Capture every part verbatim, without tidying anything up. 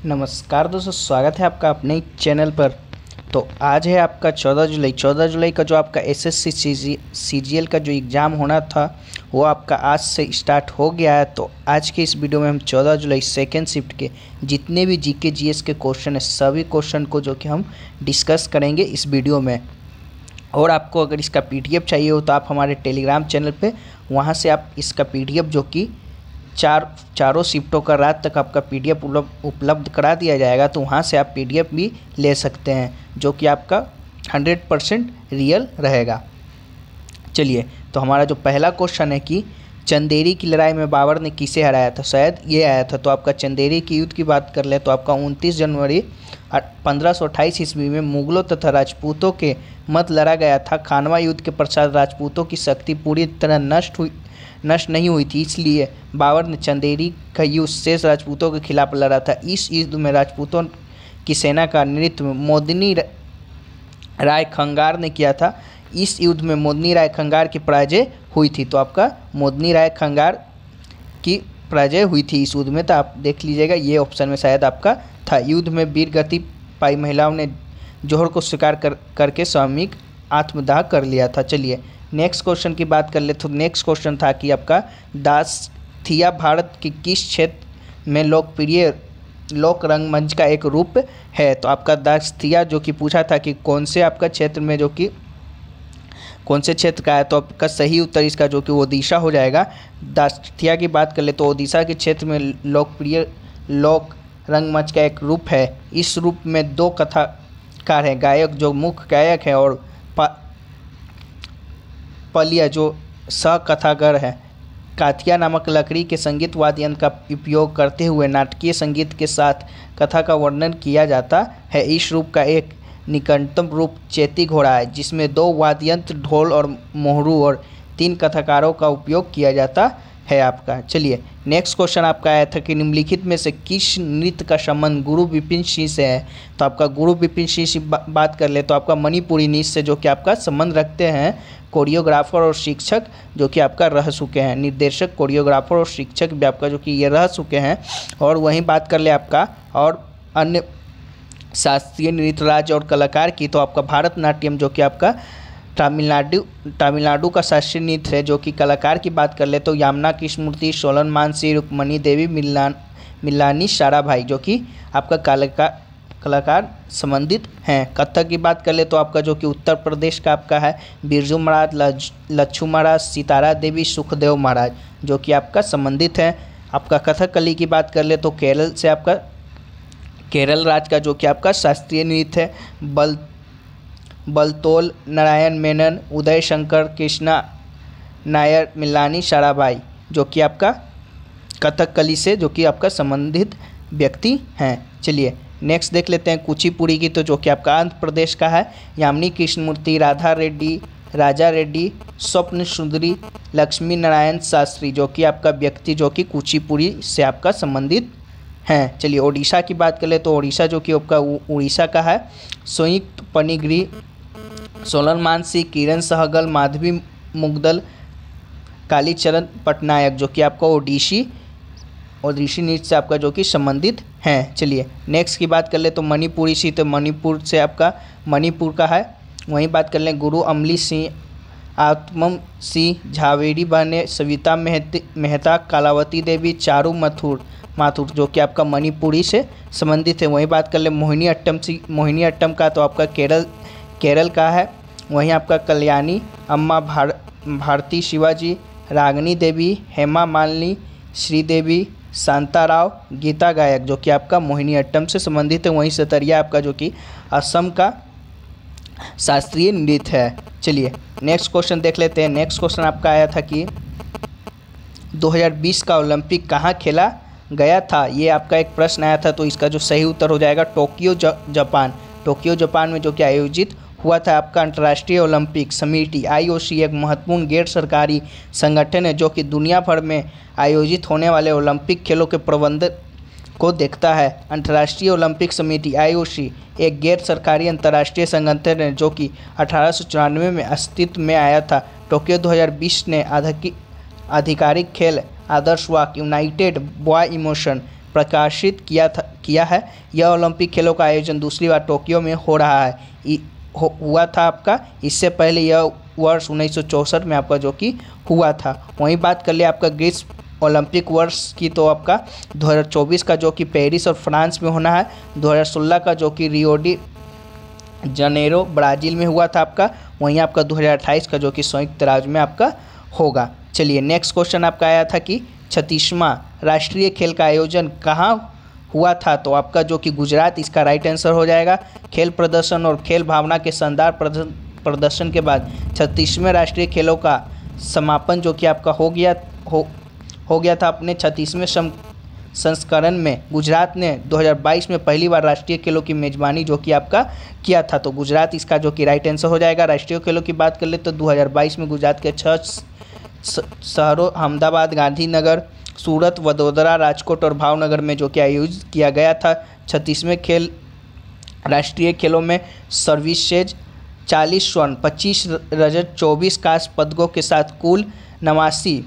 नमस्कार दोस्तों, स्वागत है आपका अपने चैनल पर। तो आज है आपका चौदह जुलाई चौदह जुलाई का जो आपका एसएससी सीजीएल का जो एग्ज़ाम होना था वो आपका आज से स्टार्ट हो गया है। तो आज के इस वीडियो में हम चौदह जुलाई सेकेंड शिफ्ट के जितने भी जीके जीएस के क्वेश्चन है सभी क्वेश्चन को जो कि हम डिस्कस करेंगे इस वीडियो में। और आपको अगर इसका पीडीएफ चाहिए हो तो आप हमारे टेलीग्राम चैनल पे वहाँ से आप इसका पीडीएफ जो कि चार चारों शिफ्टों का रात तक आपका पीडीएफ उपलब्ध करा दिया जाएगा, तो वहाँ से आप पीडीएफ भी ले सकते हैं जो कि आपका हंड्रेड परसेंट रियल रहेगा। चलिए, तो हमारा जो पहला क्वेश्चन है कि चंदेरी की लड़ाई में बाबर ने किसे हराया था, शायद ये आया था। तो आपका चंदेरी की युद्ध की बात कर ले तो आपका उनतीस जनवरी पंद्रह सौ अट्ठाईस ईस्वी में मुगलों तथा राजपूतों के मध्य लड़ा गया था। खानवा युद्ध के पश्चात राजपूतों की शक्ति पूरी तरह नष्ट हुई नष्ट नहीं हुई थी, इसलिए बाबर ने चंदेरी का युद्ध शेष राजपूतों के खिलाफ लड़ा था। इस युद्ध में राजपूतों की सेना का नेतृत्व मोदनी राय खंगार ने किया था। इस युद्ध में मोदनी राय खंगार की पराजय हुई थी। तो आपका मोदनी राय खंगार की पराजय हुई थी इस युद्ध में, तो आप देख लीजिएगा ये ऑप्शन में शायद आपका था। युद्ध में वीर गति पाई महिलाओं ने जौहर को स्वीकार कर करके सामूहिक आत्मदाह कर लिया था। चलिए नेक्स्ट क्वेश्चन की बात कर ले तो नेक्स्ट क्वेश्चन था कि आपका दास्तिया भारत के किस क्षेत्र में लोकप्रिय लोक रंगमंच का एक रूप है। तो आपका दास्तिया जो कि पूछा था कि कौन से आपका क्षेत्र में जो कि कौन से क्षेत्र का है, तो आपका सही उत्तर इसका जो कि ओडिशा हो जाएगा। दास्तिया की बात कर ले तो ओडिशा के क्षेत्र में लोकप्रिय लोक रंगमंच का एक रूप है। इस रूप में दो कथाकार हैं, गायक जो मुख्य गायक है और पलिया जो सह कथाकार है। काथिया नामक लकड़ी के संगीत वाद्य यंत्र का उपयोग करते हुए नाटकीय संगीत के साथ कथा का वर्णन किया जाता है। इस रूप का एक निकटतम रूप चैती घोड़ा है, जिसमें दो वाद्य यंत्र ढोल और मोहरू और तीन कथाकारों का उपयोग किया जाता है आपका। चलिए नेक्स्ट क्वेश्चन आपका आया था कि निम्नलिखित में से किस नृत्य का संबंध गुरु विपिन सिंह से है। तो आपका गुरु विपिन सिंह से बा, बात कर ले तो आपका मणिपुरी नृत्य से जो कि आपका संबंध रखते हैं। कोरियोग्राफर और शिक्षक जो कि आपका रह चुके हैं, निर्देशक कोरियोग्राफर और शिक्षक भी आपका जो कि ये रह चुके हैं। और वहीं बात कर ले आपका और अन्य शास्त्रीय नृत्य राज्य और कलाकार की, तो आपका भारतनाट्यम जो कि आपका तमिलनाडु तमिलनाडु का शास्त्रीय नृत्य है। जो कि कलाकार की बात कर ले तो यामना कृष्णमूर्ति, सोलन मानसी, रुक्मणी देवी, मिलान मिलानी साराभाई जो कि आपका कलाकार कलाकार संबंधित हैं। कथक की बात कर ले तो आपका जो कि उत्तर प्रदेश का आपका है बिरजू महाराज, लच्छू महाराज, सितारा देवी, सुखदेव महाराज जो कि आपका संबंधित हैं। आपका कथकली की बात कर ले तो केरल से आपका केरल राज्य का जो कि आपका शास्त्रीय नृत्य है। बल बलतोल नारायण मेनन, उदय शंकर, कृष्णा नायर, मिलानी साराभाई जो कि आपका कथकली से जो कि आपका संबंधित व्यक्ति हैं। चलिए नेक्स्ट देख लेते हैं कुचिपुड़ी की, तो जो कि आपका आंध्र प्रदेश का है। यामिनी कृष्णमूर्ति, राधा रेड्डी, राजा रेड्डी, स्वप्न सुंदरी, लक्ष्मी नारायण शास्त्री जो कि आपका व्यक्ति जो कि कुचिपुड़ी से आपका संबंधित हैं। चलिए ओडिशा की बात कर ले तो ओडिशा जो कि आपका उड़ीसा का है। संयुक्त पनिगरी, सोलन मानसी, किरण सहगल, माधवी मुगदल, कालीचरण पटनायक जो कि आपका ओडिशी ओडिशी नृत्य से आपका जो कि संबंधित हैं। चलिए नेक्स्ट की बात कर ले तो मणिपुरी सी, तो मणिपुर से आपका मणिपुर का है। वहीं बात कर लें गुरु अमली सिंह, आत्मम सिंह, झावेरी बहने, सविता मेहता, कलावती देवी, चारू मथुर माथुर जो कि आपका मणिपुरी से संबंधित है। वहीं बात कर ले मोहिनी अट्टम सी मोहिनी अट्टम का, तो आपका केरल केरल का है। वहीं आपका कल्याणी अम्मा, भार भारती शिवाजी, रागनी देवी, हेमा मालिनी, श्रीदेवी, शांताराव, गीता गायक जो कि आपका मोहिनी अट्टम से संबंधित है। वहीं सतरिया आपका जो कि असम का शास्त्रीय नृत्य है। चलिए नेक्स्ट क्वेश्चन देख लेते हैं। नेक्स्ट क्वेश्चन आपका आया था कि दो हज़ार बीस का ओलंपिक कहाँ खेला गया था, ये आपका एक प्रश्न आया था। तो इसका जो सही उत्तर हो जाएगा टोक्यो जापान टोक्यो जापान में जो कि आयोजित हुआ था आपका अंतर्राष्ट्रीय ओलंपिक समिति आईओसी एक महत्वपूर्ण गैर सरकारी संगठन है जो कि दुनिया भर में आयोजित होने वाले ओलंपिक खेलों के प्रबंधन को देखता है। अंतर्राष्ट्रीय ओलंपिक समिति आईओसी एक गैर सरकारी अंतर्राष्ट्रीय संगठन है जो कि अठारह सौ चौरानवे में अस्तित्व में आया था। टोक्यो दो हज़ार बीस ने आधिकारिक खेल आदर्श वाक यूनाइटेड बॉय इमोशन प्रकाशित किया था किया है। यह ओलंपिक खेलों का आयोजन दूसरी बार टोक्यो में हो रहा है इ, हो, हुआ था आपका। इससे पहले यह वर्ष उन्नीस सौ चौंसठ में आपका जो कि हुआ था। वहीं बात कर ले आपका ग्रीष्म ओलंपिक वर्ष की, तो आपका दो हज़ार चौबीस का जो कि पेरिस और फ्रांस में होना है। दो हज़ार सोलह का जो कि रियो डी जनेरो ब्राज़ील में हुआ था आपका। वहीं आपका दो हज़ार अट्ठाईस का जो कि संयुक्त राज्य में आपका होगा। चलिए नेक्स्ट क्वेश्चन आपका आया था कि छत्तीसवां राष्ट्रीय खेल का आयोजन कहाँ हुआ था, तो आपका जो कि गुजरात इसका राइट आंसर हो जाएगा। खेल प्रदर्शन और खेल भावना के शानदार प्रदर्शन के बाद छत्तीसवें राष्ट्रीय खेलों का समापन जो कि आपका हो गया हो हो गया था। अपने छत्तीसवें संस्करण में गुजरात ने दो हज़ार बाईस में पहली बार राष्ट्रीय खेलों की मेजबानी जो कि आपका किया था, तो गुजरात इसका जो कि राइट आंसर हो जाएगा। राष्ट्रीय खेलों की बात कर ले तो दो हज़ार बाईस में गुजरात के छह शहरों अहमदाबाद, गांधीनगर, सूरत, वडोदरा, राजकोट और भावनगर में जो कि आयोजित किया गया था। छत्तीसवें खेल राष्ट्रीय खेलों में सर्विसेज चालीस स्वर्ण, पच्चीस रजत, चौबीस कांस्य पदकों के साथ कुल नवासी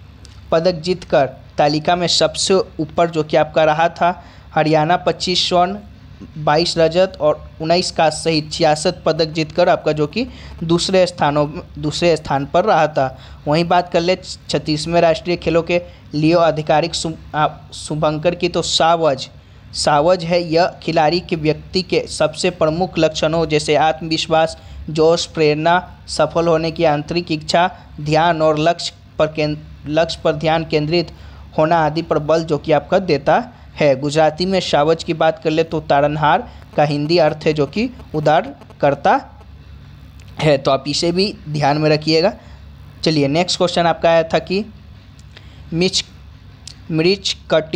पदक जीतकर तालिका में सबसे ऊपर जो कि आपका रहा था। हरियाणा पच्चीस स्वर्ण, बाईस रजत और उन्नीस कांस्य सहित छियासठ पदक जीतकर आपका जो कि दूसरे स्थानों दूसरे स्थान पर रहा था। वहीं बात कर ले छत्तीसवें राष्ट्रीय खेलों के लिए आधिकारिक शुभंकर की, तो सावज सावज है यह खिलाड़ी के व्यक्ति के सबसे प्रमुख लक्षणों जैसे आत्मविश्वास, जोश, प्रेरणा, सफल होने की आंतरिक इच्छा, ध्यान और लक्ष्य पर लक्ष्य पर ध्यान केंद्रित होना आदि पर बल जो कि आपका देता है। गुजराती में सावज की बात कर ले तो तारनहार का हिंदी अर्थ है जो कि उदार करता है, तो आप इसे भी ध्यान में रखिएगा। चलिए नेक्स्ट क्वेश्चन आपका आया था कि मिच मृच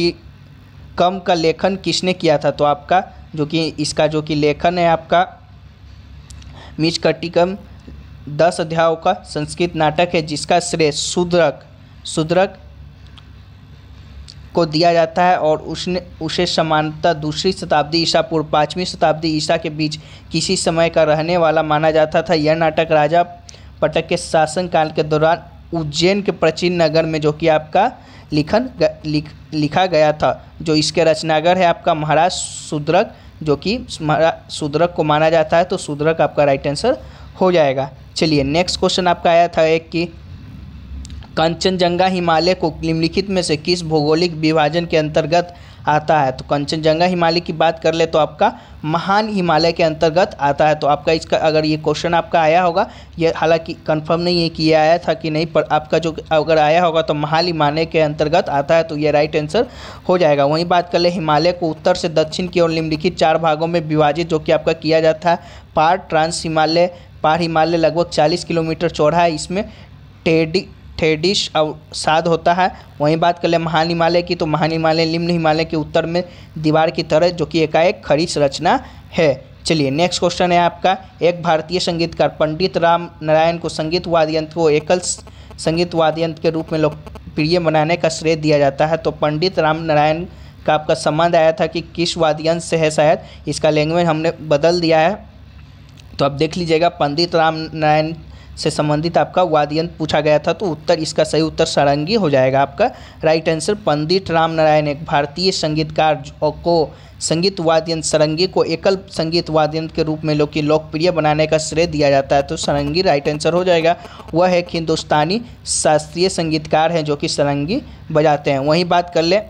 कटिकम का लेखन किसने किया था, तो आपका जो कि इसका जो कि लेखन है आपका मिच कटिकम दस अध्यायों का संस्कृत नाटक है जिसका श्रेय शूद्रक शूद्रक को दिया जाता है और उसने उसे समानतः दूसरी शताब्दी ईसा पूर्व पाँचवीं शताब्दी ईसा के बीच किसी समय का रहने वाला माना जाता था। यह नाटक राजा पटक के शासनकाल के दौरान उज्जैन के प्राचीन नगर में जो कि आपका लिखन लिख, लिखा गया था। जो इसके रचनागर है आपका महाराज शूद्रक, जो कि शूद्रक को माना जाता है, तो शूद्रक आपका राइट आंसर हो जाएगा। चलिए नेक्स्ट क्वेश्चन आपका आया था एक कि कंचनजंगा हिमालय को निम्नलिखित में से किस भौगोलिक विभाजन के अंतर्गत आता है, तो कंचनजंगा हिमालय की बात कर ले तो आपका महान हिमालय के अंतर्गत आता है। तो आपका इसका अगर ये क्वेश्चन आपका आया होगा, ये हालांकि कंफर्म नहीं है कि ये आया था कि नहीं, पर आपका जो अगर आया होगा तो महान हिमालय के अंतर्गत आता है, तो ये राइट आंसर हो जाएगा। वहीं बात कर ले हिमालय को उत्तर से दक्षिण की ओर निम्नलिखित चार भागों में विभाजित जो कि आपका किया जाता है। पार ट्रांस हिमालय पार हिमालय लगभग चालीस किलोमीटर चौड़ा है, इसमें टेडी ठेडिश अवसाद होता है। वहीं बात कर ले महान हिमालय की, तो महान हिमालय निम्न हिमालय के उत्तर में दीवार की तरह जो कि एकाएक खड़ी संरचना है। चलिए नेक्स्ट क्वेश्चन है आपका, एक भारतीय संगीतकार पंडित राम नारायण को संगीत वाद्य यंत्र को एकल संगीत वाद्य यंत्र के रूप में लोकप्रिय बनाने का श्रेय दिया जाता है। तो पंडित राम नारायण का आपका संबंध आया था कि किस वाद्य यंत्र से है, शायद इसका लैंग्वेज हमने बदल दिया है, तो आप देख लीजिएगा। पंडित राम नारायण से संबंधित आपका वाद्य यंत्र पूछा गया था, तो उत्तर इसका सही उत्तर सारंगी हो जाएगा आपका राइट आंसर। पंडित राम नारायण एक भारतीय संगीतकार को संगीत वाद्य यंत्र सारंगी को एकल संगीत वाद्य यंत्र के रूप में लोग की लोकप्रिय बनाने का श्रेय दिया जाता है, तो सारंगी राइट आंसर हो जाएगा। वह एक हिंदुस्तानी शास्त्रीय संगीतकार हैं जो कि सारंगी बजाते हैं। वहीं बात कर ले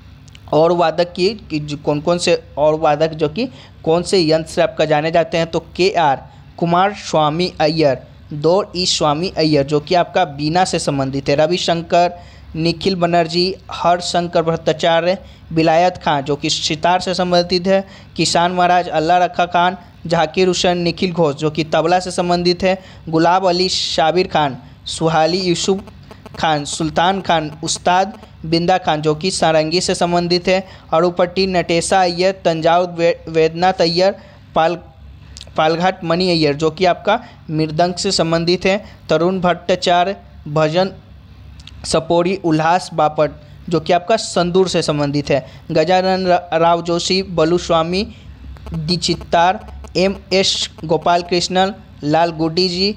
और वादक की कि जो कौन कौन से और वादक जो कि कौन से यंत्र से आपका जाने जाते हैं, तो के आर कुमार स्वामी अय्यर, दौर ई स्वामी अय्यर जो कि आपका बीना से संबंधित है, रविशंकर, निखिल बनर्जी, हरशंकर भट्टाचार्य, विलायत खान जो कि सितार से संबंधित है, किसान महाराज, अल्लाह रखा खान, झाकिर हुसैन, निखिल घोष जो कि तबला से संबंधित है, गुलाब अली, शाबिर खान, सुहाली यूसुफ खान, सुल्तान खान, उस्ताद बिंदा खान जो कि सारंगी से संबंधित है, अरुपट्टी नटेशा अय्यर, तंजाउर वे, वेदनाथ अय्यर, पाल पालघाट मणि अय्यर जो कि आपका मृदंग से संबंधित है, तरुण भट्टाचार्य, भजन सपोरी, उल्लास बापट जो कि आपका संदूर से संबंधित है, Gajanan Rao Joshi, Baluswamy Dikshitar, M S Gopal Krishnan, Lal Gudi ji,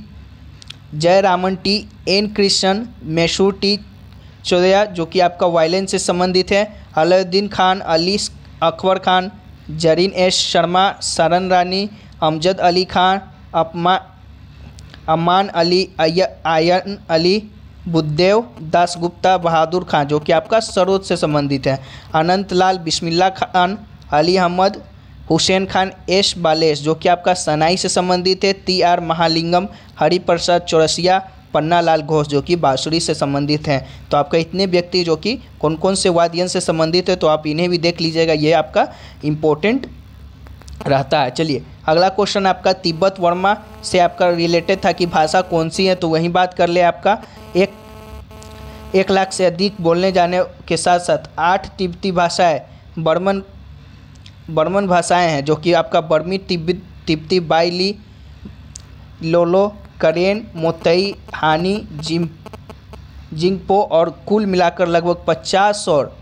Jayaraman T, N Krishnan, Mysore T Chowdiah जो कि आपका वायलिन से संबंधित है, अलाउद्दीन खान, अली अकबर खान, जरीन एस शर्मा, सरन रानी, अमजद अली खान, अपमा अमान अली, आयन अली, बुद्धदेव दासगुप्ता, बहादुर खान जो कि आपका सरोद से संबंधित है, अनंत लाल, बिस्मिल्लाह खान, अली अहमद, हुसैन खान, एस बालेश जो कि आपका सनाई से संबंधित है, टी आर महालिंगम, हरिप्रसाद चौरसिया, पन्ना लाल घोष जो कि बांसुरी से संबंधित हैं। तो आपका इतने व्यक्ति जो कि कौन कौन से वाद्य से संबंधित है, तो आप इन्हें भी देख लीजिएगा, ये आपका इम्पोर्टेंट रहता है। चलिए अगला क्वेश्चन आपका तिब्बत वर्मा से आपका रिलेटेड था कि भाषा कौन सी है, तो वहीं बात कर ले। आपका एक एक लाख से अधिक बोलने जाने के साथ साथ आठ तिब्बती भाषाएं बर्मन बर्मन भाषाएं हैं जो कि आपका बर्मी, तिब्बत तिब्बती, बाइली, लोलो, करेन, मोतई, हानी, जिम जिंगपो और कुल मिलाकर लगभग पचास और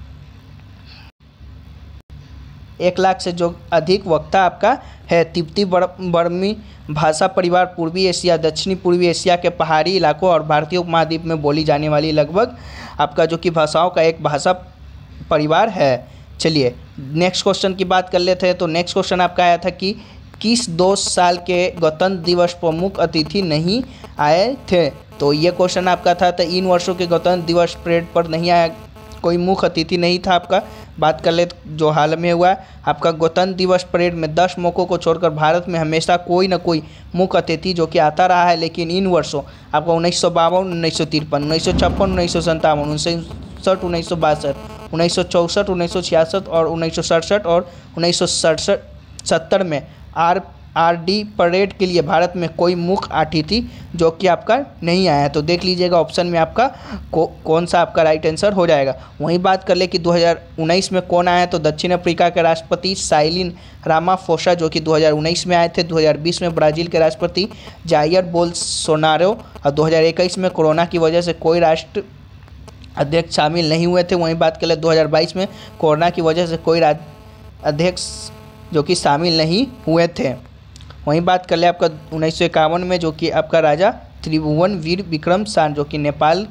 एक लाख से जो अधिक वक्ता आपका है। तिब्बती बर्मी भाषा परिवार पूर्वी एशिया, दक्षिणी पूर्वी एशिया के पहाड़ी इलाकों और भारतीय उपमहाद्वीप में बोली जाने वाली लगभग आपका जो कि भाषाओं का एक भाषा परिवार है। चलिए नेक्स्ट क्वेश्चन की बात कर लेते हैं। तो नेक्स्ट क्वेश्चन आपका आया था कि किस दो साल के गणतंत्र दिवस प्रमुख अतिथि नहीं आए थे, तो ये क्वेश्चन आपका था। तो इन वर्षों के गणतंत्र दिवस परेड पर नहीं आया, कोई मुख्य अतिथि नहीं था आपका। बात कर ले जो हाल में हुआ आपका गणतंत्र दिवस परेड में दस मौकों को छोड़कर भारत में हमेशा कोई ना कोई मुख्य अतिथि जो कि आता रहा है, लेकिन इन वर्षों आपका उन्नीस सौ बावन, उन्नीस सौ तिरपन, उन्नीस सौ छप्पन, उन्नीस सौ संतावन, उन्नीस सौ सड़सठ, उन्नीस सौ बासठ, उन्नीस सौ चौंसठ, उन्नीस सौ छियासठ और उन्नीस सौ सड़सठ और उन्नीस सौ सड़सठ सत्तर में आर आर डी परेड के लिए भारत में कोई मुख्य अतिथि जो कि आपका नहीं आया। तो देख लीजिएगा ऑप्शन में आपका को, कौन सा आपका राइट आंसर हो जाएगा। वहीं बात कर ले कि दो हज़ार उन्नीस में कौन आया, तो दक्षिण अफ्रीका के राष्ट्रपति साइलिन रामाफोसा जो कि दो हज़ार उन्नीस में आए थे। दो हज़ार बीस में ब्राज़ील के राष्ट्रपति जायर बोल्सोनारो और दो हज़ार इक्कीस में कोरोना की वजह से कोई राष्ट्र अध्यक्ष शामिल नहीं हुए थे। वहीं बात कर ले दो हज़ार बाईस में कोरोना की वजह से कोई अध्यक्ष जो कि शामिल नहीं हुए थे। वहीं बात कर ले आपका उन्नीस सौ इक्यावन में जो कि आपका राजा त्रिभुवन वीर विक्रम शान जो कि नेपाल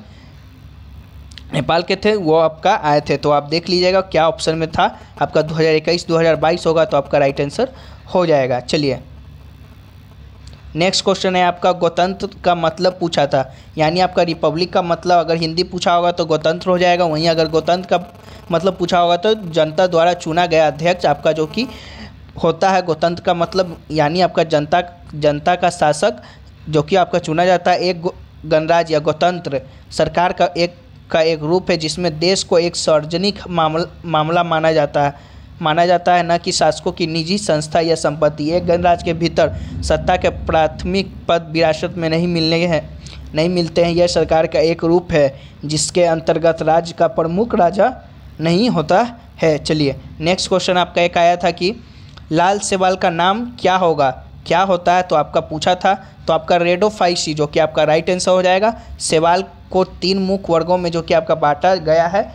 नेपाल के थे वो आपका आए थे। तो आप देख लीजिएगा क्या ऑप्शन में था आपका दो हज़ार इक्कीस दो हज़ार बाईस होगा, तो आपका राइट आंसर हो जाएगा। चलिए नेक्स्ट क्वेश्चन है आपका गणतंत्र का मतलब पूछा था, यानी आपका रिपब्लिक का मतलब अगर हिंदी पूछा होगा तो गणतंत्र हो जाएगा। वहीं अगर गणतंत्र का मतलब पूछा होगा तो जनता द्वारा चुना गया अध्यक्ष आपका जो कि होता है। गणतंत्र का मतलब यानी आपका जनता जनता का शासक जो कि आपका चुना जाता है। एक गणराज्य या गणतंत्र सरकार का एक का एक रूप है जिसमें देश को एक सार्वजनिक मामला मामला माना जाता है माना जाता है न कि शासकों की निजी संस्था या संपत्ति। एक गणराज्य के भीतर सत्ता के प्राथमिक पद विरासत में नहीं मिलने हैं नहीं मिलते हैं। यह सरकार का एक रूप है जिसके अंतर्गत राज्य का प्रमुख राजा नहीं होता है। चलिए नेक्स्ट क्वेश्चन आपका एक आया था कि लाल शैवाल का नाम क्या होगा क्या होता है, तो आपका पूछा था। तो आपका रेडोफाइसी जो कि आपका राइट आंसर हो जाएगा। शैवाल को तीन मुख्य वर्गों में जो कि आपका बांटा गया है,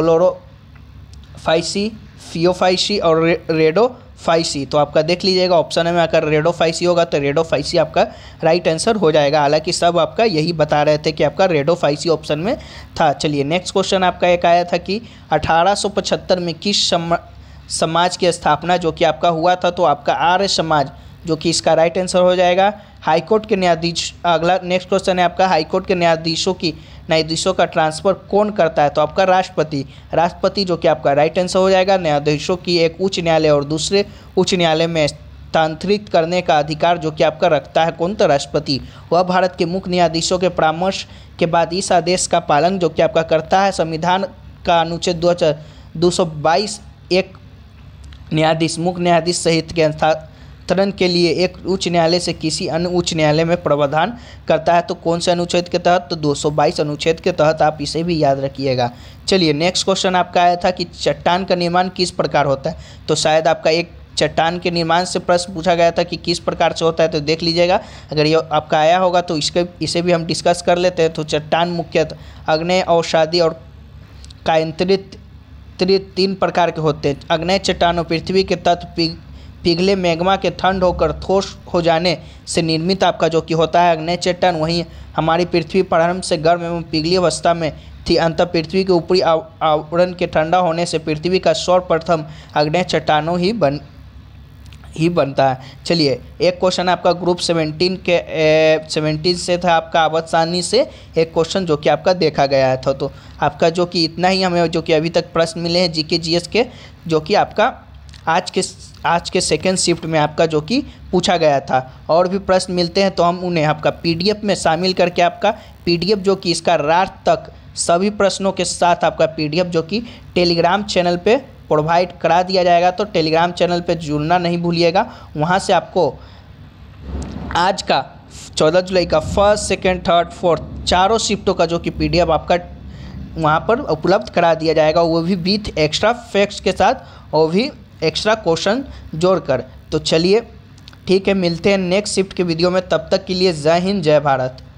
क्लोरोफाइसी, फियोफाइसी और रे, रेडोफाइसी। तो आपका देख लीजिएगा ऑप्शन में अगर रेडोफाइसी होगा तो रेडोफाइसी आपका राइट आंसर हो जाएगा। हालांकि सब आपका यही बता रहे थे कि आपका रेडोफाइसी ऑप्शन में था। चलिए नेक्स्ट क्वेश्चन आपका एक आया था कि अठारह सौ पचहत्तर में किस सम, समाज की स्थापना जो कि आपका हुआ था, तो आपका आर्य समाज जो कि इसका राइट आंसर हो जाएगा। हाईकोर्ट के न्यायाधीश अगला नेक्स्ट क्वेश्चन है आपका हाईकोर्ट के न्यायाधीशों की न्यायाधीशों का ट्रांसफ़र कौन करता है, तो आपका राष्ट्रपति राष्ट्रपति जो कि आपका राइट आंसर हो जाएगा। न्यायाधीशों की एक उच्च न्यायालय और दूसरे उच्च न्यायालय में स्थानांतरित करने का अधिकार जो कि आपका रखता है कौन, तो राष्ट्रपति। वह भारत के मुख्य न्यायाधीशों के परामर्श के बाद इस आदेश का पालन जो कि आपका करता है। संविधान का अनुच्छेद दो हजार दो सौ बाईस एक न्यायाधीश मुख्य न्यायाधीश सहित के स्थानांतरण के लिए एक उच्च न्यायालय से किसी अन्य उच्च न्यायालय में प्रावधान करता है। तो कौन से अनुच्छेद के तहत, तो दो सौ बाईस अनुच्छेद के तहत। आप इसे भी याद रखिएगा। चलिए नेक्स्ट क्वेश्चन आपका आया था कि चट्टान का निर्माण किस प्रकार होता है, तो शायद आपका एक चट्टान के निर्माण से प्रश्न पूछा गया था कि किस प्रकार से होता है। तो देख लीजिएगा अगर ये आपका आया होगा तो इसके इसे भी हम डिस्कस कर लेते हैं। तो चट्टान मुख्यतः अग्नेय, अवसादी और कायांतरित तीन प्रकार के होते हैं। अग्नेय चट्टानों पृथ्वी के तत्व पिघ पिघले मैग्मा के ठंड होकर ठोस हो जाने से निर्मित आपका जो कि होता है अग्नेय चट्टान। वहीं हमारी पृथ्वी प्रारंभ से गर्म एवं पिघली अवस्था में थी। अंततः पृथ्वी के ऊपरी आव- आवरण के ठंडा होने से पृथ्वी का सर्वप्रथम आग्नेय चट्टानों ही बन ही बनता है। चलिए, एक क्वेश्चन आपका ग्रुप सेवेंटीन के सेवेंटीन से था आपका आवर्त सारणी से एक क्वेश्चन जो कि आपका देखा गया था। तो आपका जो कि इतना ही हमें जो कि अभी तक प्रश्न मिले हैं जीके जीएस के, जो कि आपका आज के आज के सेकेंड शिफ्ट में आपका जो कि पूछा गया था। और भी प्रश्न मिलते हैं तो हम उन्हें आपका पीडीएफ में शामिल करके आपका पीडीएफ जो कि इसका रात तक सभी प्रश्नों के साथ आपका पीडीएफ जो कि टेलीग्राम चैनल पे प्रोवाइड करा दिया जाएगा। तो टेलीग्राम चैनल पे जुड़ना नहीं भूलिएगा। वहाँ से आपको आज का चौदह जुलाई का फर्स्ट सेकेंड थर्ड फोर्थ चारों शिफ्टों का जो कि पीडीएफ आपका वहाँ पर उपलब्ध करा दिया जाएगा, वो भी विथ एक्स्ट्रा फैक्ट्स के साथ, वो भी एक्स्ट्रा क्वेश्चन जोड़कर। तो चलिए ठीक है, मिलते हैं नेक्स्ट शिफ्ट के वीडियो में। तब तक के लिए जय हिंद जय भारत।